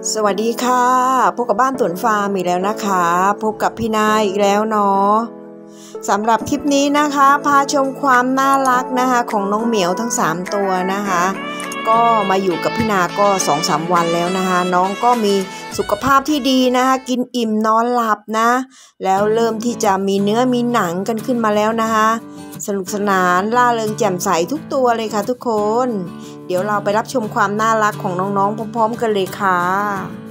สวัสดีค่ะพบกับบ้านตุ่นฟาร์มอีกแล้วนะคะพบกับพี่นายอีกแล้วเนาะสำหรับคลิปนี้นะคะพาชมความน่ารักนะคะของน้องเหมียวทั้ง3ตัวนะคะก็มาอยู่กับพี่นาก็ 2-3 วันแล้วนะคะน้องก็มีสุขภาพที่ดีนะคะกินอิ่มนอนหลับนะแล้วเริ่มที่จะมีเนื้อมีหนังกันขึ้นมาแล้วนะคะสนุกสนานร่าเริงแจ่มใสทุกตัวเลยค่ะทุกคนเดี๋ยวเราไปรับชมความน่ารักของน้องๆพร้อมๆกันเลยค่ะ